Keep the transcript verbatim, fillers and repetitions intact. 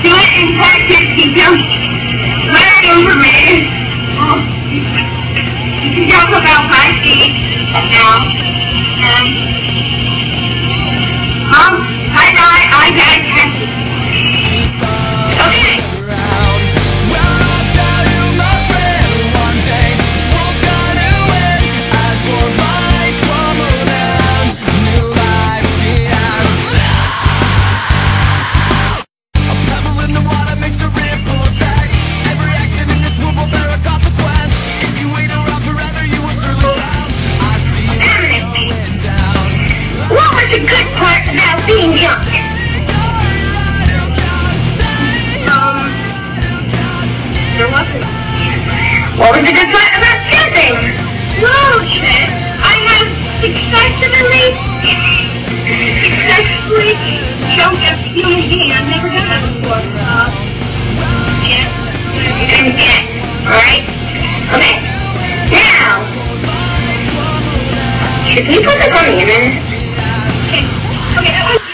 do it in practice. You don't learn information. Oh, you can talk about my feet now. Um, um, I die, I die, happy. Okay. The good part about being young. Um, there wasn't. What was the good part about jumping? Well, Chad, I have successfully, successfully jumped a human being. I've never done that before. Uh, yeah, and yeah, alright? Okay, now, should we put this on the internet? Okay, that was